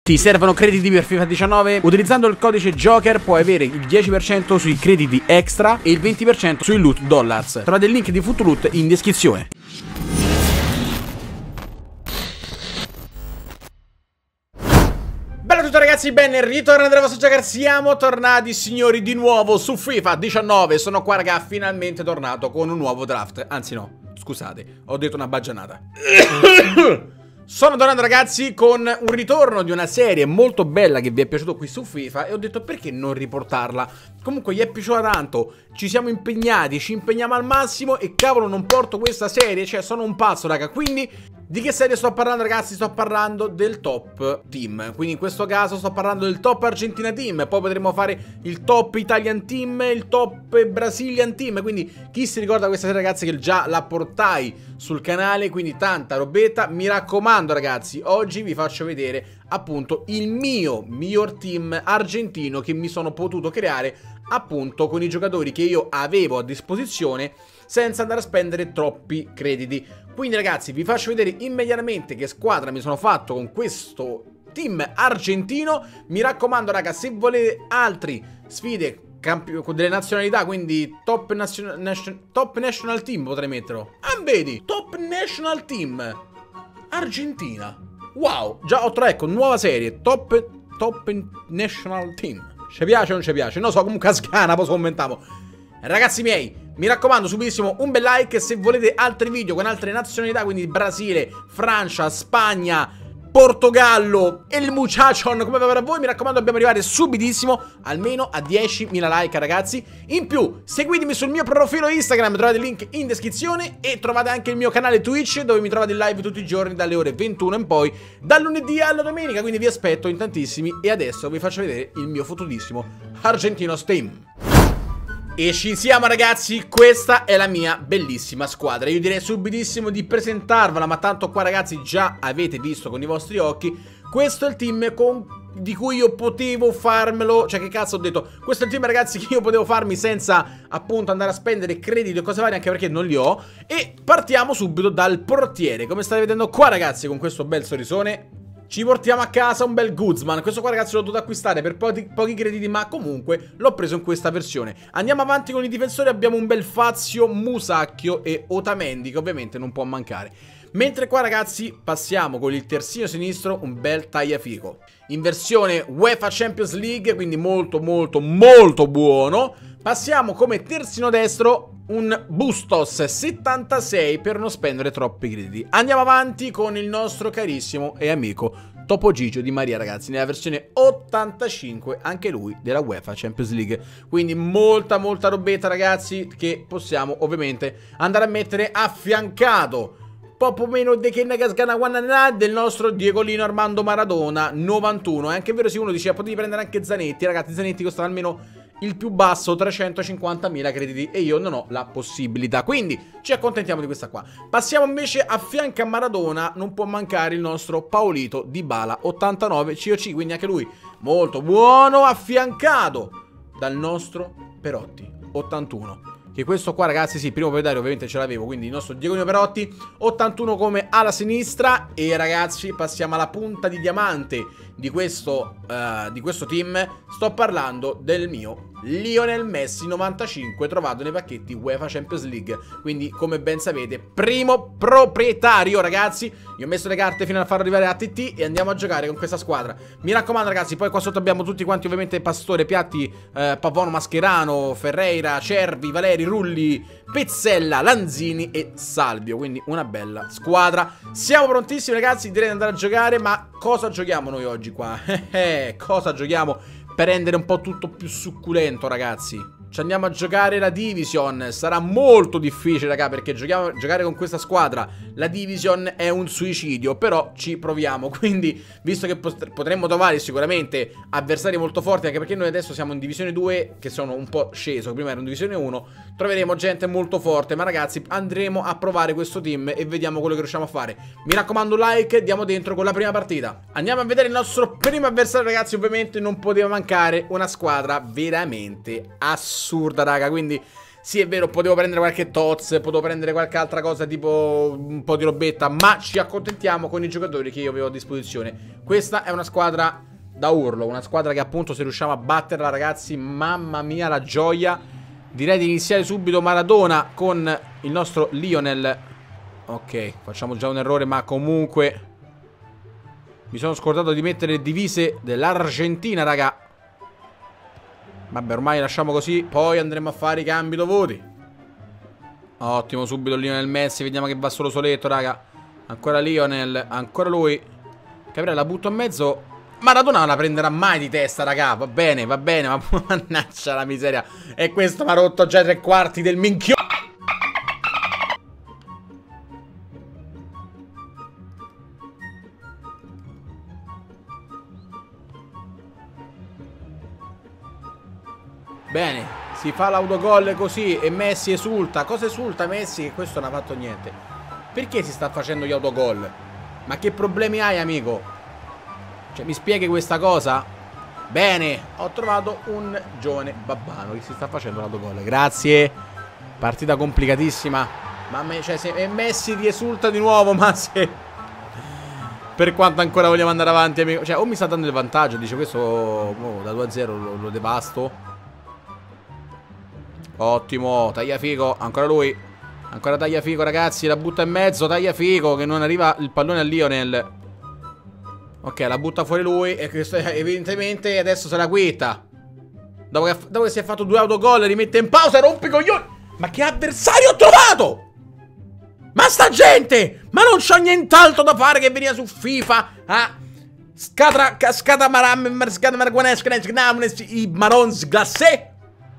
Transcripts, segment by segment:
Ti servono crediti per FIFA 19? Utilizzando il codice Joker puoi avere il 10% sui crediti extra e il 20% sui loot dollars. Trovate il link di Footloot in descrizione. Bella a tutti ragazzi, ben ritornati dalla vostra Joker. Siamo tornati signori di nuovo su FIFA 19. Sono qua raga, finalmente tornato con un nuovo draft. Anzi no, scusate, ho detto una baggianata. Sono tornato ragazzi con un ritorno di una serie molto bella che vi è piaciuto qui su FIFA e ho detto perché non riportarla. Comunque gli è piaciuta tanto, ci siamo impegnati, ci impegniamo al massimo e cavolo non porto questa serie, cioè sono un pazzo raga. Quindi di che serie sto parlando ragazzi? Sto parlando del top team. Quindi in questo caso sto parlando del top Argentina team. Poi potremo fare il top Italian team, il top Brazilian team. Quindi chi si ricorda questa serie ragazzi che già la portai sul canale, quindi tanta robetta. Mi raccomando ragazzi, oggi vi faccio vedere appunto il mio miglior team argentino che mi sono potuto creare appunto con i giocatori che io avevo a disposizione senza andare a spendere troppi crediti. Quindi ragazzi vi faccio vedere immediatamente che squadra mi sono fatto con questo team argentino. Mi raccomando raga, se volete altre sfide con delle nazionalità, quindi top national team potrei metterlo. Ah vedi, top national team Argentina. Wow, già ho ecco, nuova serie, top national team. Ci piace o non ci piace? Non so, comunque a scana, poi commentiamo. Ragazzi miei, mi raccomando subissimo un bel like se volete altri video con altre nazionalità, quindi Brasile, Francia, Spagna, Portogallo e il Muchachon come va per voi. Mi raccomando dobbiamo arrivare subitissimo almeno a 10.000 like ragazzi. In più seguitemi sul mio profilo Instagram, trovate il link in descrizione. E trovate anche il mio canale Twitch dove mi trovate in live tutti i giorni dalle ore 21 in poi, dal lunedì alla domenica. Quindi vi aspetto in tantissimi. E adesso vi faccio vedere il mio fottutissimo Argentino Team. E ci siamo ragazzi, questa è la mia bellissima squadra. Io direi subitissimo di presentarvela, ma tanto qua ragazzi già avete visto con i vostri occhi. Questo è il team di cui io potevo farmelo, cioè che cazzo ho detto, questo è il team ragazzi che io potevo farmi senza appunto andare a spendere crediti o cose varie, anche perché non li ho. E partiamo subito dal portiere, come state vedendo qua ragazzi con questo bel sorrisone. Ci portiamo a casa un bel Guzman. Questo qua ragazzi l'ho dovuto acquistare per pochi crediti, ma comunque l'ho preso in questa versione. Andiamo avanti con i difensori. Abbiamo un bel Fazio, Musacchio e Otamendi, che ovviamente non può mancare. Mentre qua ragazzi passiamo con il terzino sinistro un bel Tagliafico in versione UEFA Champions League, quindi molto buono. Passiamo come terzino destro un Bustos 76 per non spendere troppi crediti. Andiamo avanti con il nostro carissimo e amico Topo Gigio Di Maria ragazzi, nella versione 85 anche lui della UEFA Champions League. Quindi molta robetta ragazzi che possiamo ovviamente andare a mettere affiancato poco meno del nostro Diegolino Armando Maradona 91. È anche vero se uno diceva potevi prendere anche Zanetti ragazzi, Zanetti costava almeno il più basso 350.000 crediti e io non ho la possibilità, quindi ci accontentiamo di questa qua. Passiamo invece a fianco a Maradona, non può mancare il nostro Paolito Dybala 89 COC, quindi anche lui molto buono, affiancato dal nostro Perotti 81. Che questo qua ragazzi sì, primo proprietario ovviamente ce l'avevo, quindi il nostro Diego Perotti 81 come ala sinistra. E ragazzi passiamo alla punta di diamante di questo team. Sto parlando del mio Lionel Messi 95 trovato nei pacchetti UEFA Champions League. Quindi come ben sapete primo proprietario ragazzi. Io ho messo le carte fino a farlo arrivare a TT e andiamo a giocare con questa squadra. Mi raccomando ragazzi, poi qua sotto abbiamo tutti quanti ovviamente Pastore, Piatti, Pavone, Mascherano, Ferreira, Cervi, Valeri, Rulli, Pezzella, Lanzini e Salvio. Quindi una bella squadra. Siamo prontissimi ragazzi, direi di andare a giocare. Ma cosa giochiamo noi oggi qua? Cosa giochiamo per rendere un po' tutto più succulento ragazzi? Ci andiamo a giocare la Division. Sarà molto difficile raga, perché giocare con questa squadra la Division è un suicidio. Però ci proviamo. Quindi visto che potremmo trovare sicuramente avversari molto forti, anche perché noi adesso siamo in Divisione 2 che sono un po' sceso, prima ero in Divisione 1, troveremo gente molto forte. Ma ragazzi andremo a provare questo team e vediamo quello che riusciamo a fare. Mi raccomando like, diamo dentro con la prima partita. Andiamo a vedere il nostro primo avversario ragazzi. Ovviamente non poteva mancare una squadra veramente assurda raga, quindi Sì, è vero, potevo prendere qualche Toz, potevo prendere qualche altra cosa, tipo un po' di robetta, ma ci accontentiamo con i giocatori che io avevo a disposizione. Questa è una squadra da urlo, una squadra che appunto se riusciamo a batterla, ragazzi, mamma mia la gioia. Direi di iniziare subito Maradona con il nostro Lionel. Ok, facciamo già un errore, ma comunque mi sono scordato di mettere le divise dell'Argentina, raga. Vabbè, ormai lasciamo così, poi andremo a fare i cambi dovuti. Ottimo, subito Lionel Messi, vediamo che va solo soletto, raga. Ancora Lionel, ancora lui. Capire, la butto in mezzo. Maradona non la prenderà mai di testa, raga. Va bene, ma mannaggia la miseria. E questo mi ha rotto già i 3/4 del minchio. Bene, si fa l'autogol così e Messi esulta. Cosa esulta Messi? Che questo non ha fatto niente. Perché si sta facendo gli autogol? Ma che problemi hai, amico? Cioè, mi spieghi questa cosa? Bene, ho trovato un giovane babbano che si sta facendo l'autogol. Grazie. Partita complicatissima. Mamma, cioè, se Messi riesulta di nuovo, ma se... Per quanto ancora vogliamo andare avanti, amico. Cioè, o mi sta dando il vantaggio, dice questo da 2-0 lo devasto. Ottimo, Tagliafico, ancora lui. Ancora Tagliafico, ragazzi, la butta in mezzo, Tagliafico, che non arriva il pallone a Lionel. Ok, la butta fuori lui e questo evidentemente adesso se la quitta. Dopo che si è fatto 2 autogol, rimette in pausa e rompe i coglioni. Ma che avversario ho trovato? Ma sta gente! Ma non c'ho nient'altro da fare che venire su FIFA a i marons glacé.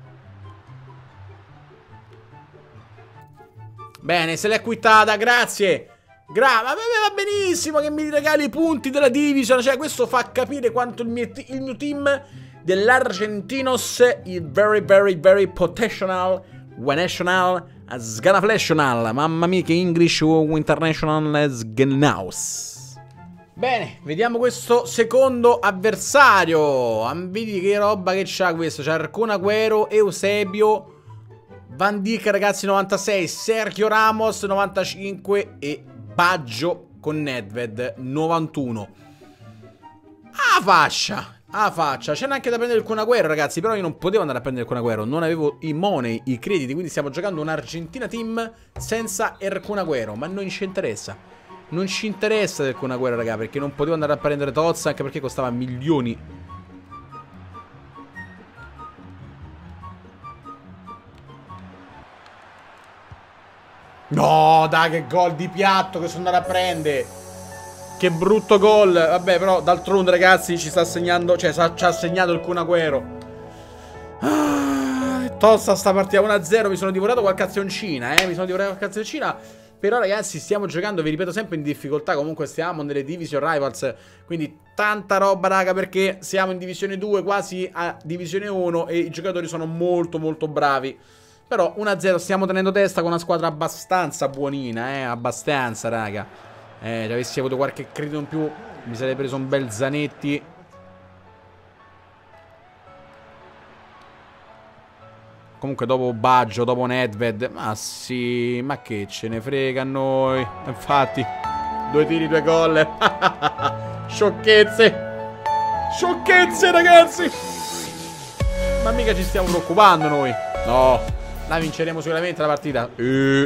Bene, se l'è quittata, grazie. Va benissimo che mi regali i punti della Division. Cioè, questo fa capire quanto il mio team dell'Argentinos is very potential, national, sganaflational. Mamma mia, che English international sgnaus. Bene, vediamo questo secondo avversario. Vedi che roba che c'ha questo. C'ha Kun Agüero, Eusebio, Van Dijk, ragazzi, 96, Sergio Ramos 95 e Baggio con Nedved 91. Ah, faccia. C'è neanche da prendere il Kun Agüero, ragazzi. Però io non potevo andare a prendere il Kun Agüero. Non avevo i money, i crediti. Quindi stiamo giocando un'Argentina team senza il Kun Agüero. Ma non ci interessa. Non ci interessa del Kun Agüero, raga, perché non potevo andare a prendere Tozza, anche perché costava milioni. No, dai, che gol di piatto che sono andato a prendere. Che brutto gol. Vabbè, però d'altronde, ragazzi, ci sta segnando. Cioè, ci ha segnato il Kun Agüero. Tosta sta partita 1-0. Mi sono divorato qualche azioncina, Mi sono divorato qualche azioncina. Però, ragazzi, stiamo giocando, vi ripeto, sempre in difficoltà. Comunque stiamo nelle Division Rivals. Quindi tanta roba, raga, perché siamo in Divisione 2, quasi a Divisione 1. E i giocatori sono molto bravi. Però 1-0 stiamo tenendo testa con una squadra abbastanza buonina, abbastanza, raga. Se avessi avuto qualche credito in più mi sarei preso un bel Zanetti. Comunque dopo Baggio, dopo Nedved, ma sì, ma che ce ne frega a noi. Infatti, 2 tiri, 2 gol. Sciocchezze. Sciocchezze, ragazzi. Ma mica ci stiamo preoccupando noi. No. La vinceremo sicuramente la partita. E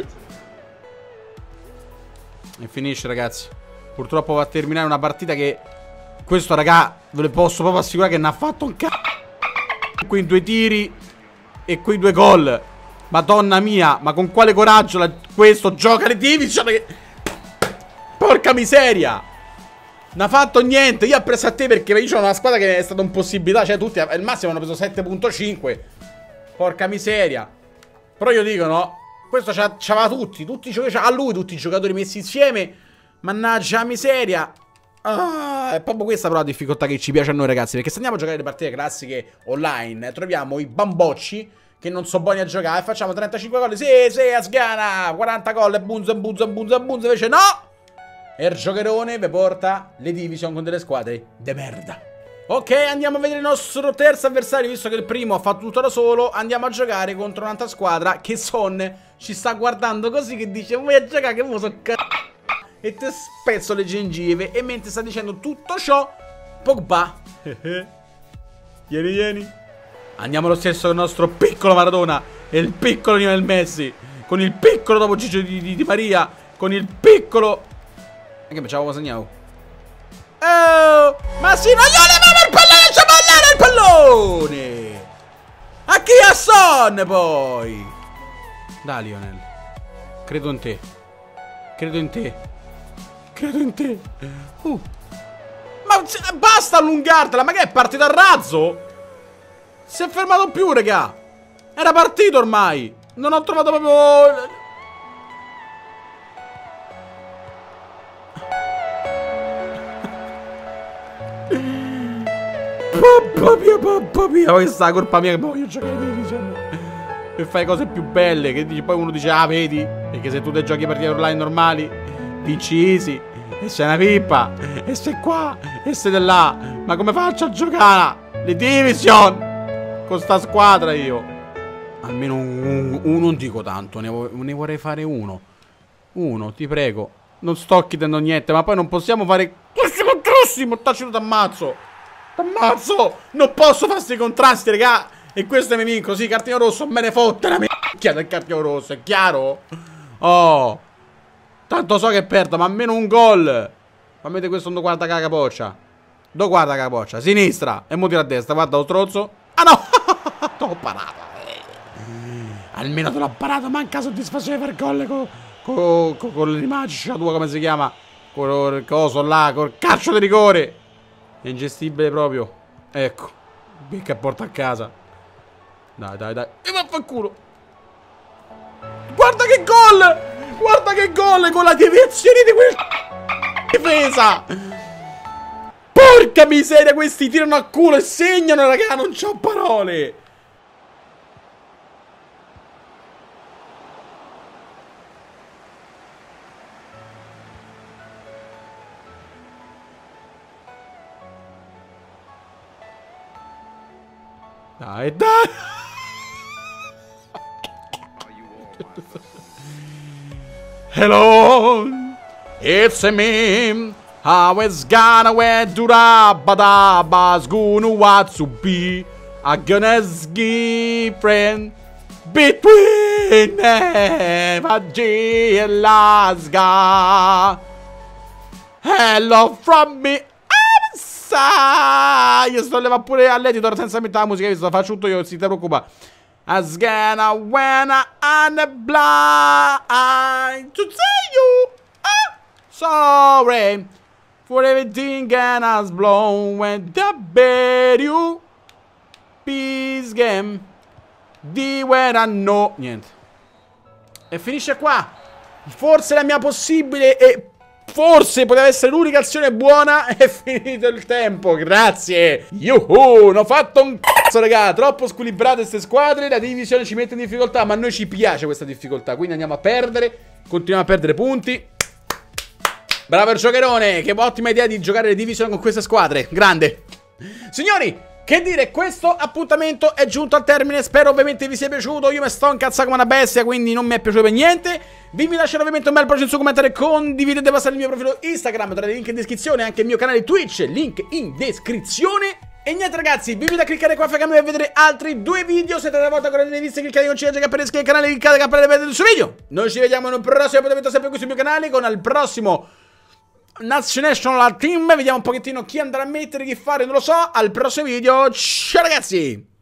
finisce, ragazzi. Purtroppo va a terminare una partita che questo, raga, ve lo posso proprio assicurare che ne ha fatto un quei 2 tiri e quei 2 gol. Madonna mia, ma con quale coraggio questo gioca le Division? Porca miseria. Non ha fatto niente. Io ho preso a te perché io c'ho una squadra che è stata un'impossibilità. Cioè tutti al massimo hanno preso 7.5. Porca miseria. Però io dico, no, questo c'aveva tutti a lui, tutti i giocatori messi insieme. Mannaggia la miseria. È proprio questa però la difficoltà che ci piace a noi, ragazzi. Perché se andiamo a giocare le partite classiche online, troviamo i bambocci che non sono buoni a giocare. Facciamo 35 gol, sì, a sgana, 40 gol, bunza. Invece no, il giocherone vi porta le Division con delle squadre de merda. Ok, andiamo a vedere il nostro terzo avversario. Visto che il primo ha fatto tutto da solo, andiamo a giocare contro un'altra squadra che Son ci sta guardando così, che dice vuoi a giocare che mo so e te spezzo le gengive. E mentre sta dicendo tutto ciò, Pogba vieni, vieni. Andiamo lo stesso con il nostro piccolo Maradona e il piccolo Lionel Messi, con il piccolo dopo Gigio di Maria, con il piccolo... E che facciamo, segniamo? Oh, ma sì, non gli levava il pallone, il pallone! A chi a Son poi? Dai Lionel, credo in te. Credo in te. Credo in te. Ma basta allungartela, ma che è partita a razzo? Si è fermato più, raga. Era partito ormai. Non ho trovato proprio... Papà mia, questa è colpa mia che voglio giocare in Division. E fai cose più belle, che dici, poi uno dice, ah vedi, perché se tu te giochi partite online normali, vinci easy, e sei una pippa, e sei qua, e sei di là. Ma come faccio a giocare le Division con sta squadra io? Almeno uno, non dico tanto, ne vorrei fare uno. Uno, ti prego. Non sto chiedendo niente, ma poi non possiamo fare questi contrasti, mortacci, t'ammazzo. T'ammazzo! Non posso fare questi contrasti, raga. E questo è mi così, cartino rosso, me ne fotte la minchia del cartino rosso, è chiaro? Oh, tanto so che perdo, ma almeno un gol. Ma vede questo non guarda la capoccia. Dove guarda la capoccia? Sinistra. E mo tira a destra, guarda lo strozzo. Ah no! T'ho parato. Almeno te l'ho parato, manca soddisfazione per gol con l'immagine tua, come si chiama? Col coso là, col calcio di rigore. È ingestibile proprio. Ecco. Che porta a casa. Dai, dai, dai. E vaffanculo. Guarda che gol! Guarda che gol con la deviazione di quel difesa. Porca miseria, questi tirano a culo e segnano, raga. Non c'ho parole. Dai, dai. Hello, it's me. How it's gonna wear durabadabas gonna what to be a gonna friend between Evangeli and Lasga. Hello from me. Io sto levando pure all'editor senza mettere la musica, visto, faccio tutto io, si te preoccupa. Asgana when I'm blind to see you. Sorry for everything and has blown when the bed you peace game di when I know. Niente. E finisce qua. Forse la mia possibile e forse poteva essere l'unica azione buona. È finito il tempo, grazie. Yuhu, non ho fatto un cazzo, raga. Troppo squilibrate queste squadre. La divisione ci mette in difficoltà, ma a noi ci piace questa difficoltà. Quindi andiamo a perdere. Continuiamo a perdere punti. Bravo il giocherone. Che ottima idea di giocare le divisioni con queste squadre. Grande. Signori, che dire, questo appuntamento è giunto al termine. Spero ovviamente vi sia piaciuto. Io mi sto incazzando come una bestia, quindi non mi è piaciuto per niente. Vi lascio ovviamente un bel progetto su commentare. Condividete, passate il mio profilo Instagram, trovate il link in descrizione. Anche il mio canale Twitch, link in descrizione. E niente ragazzi, vi invito a cliccare qua per vedere altri 2 video. Se la volta ancora non avete visto, cliccate con ciliegina per iscrivervi al canale, cliccate la campanella per vedere il suo video. Noi ci vediamo in un prossimo appuntamento sempre qui sul mio canale, con il prossimo National Team. Vediamo un pochettino chi andrà a mettere, chi fare, non lo so. Al prossimo video, ciao ragazzi.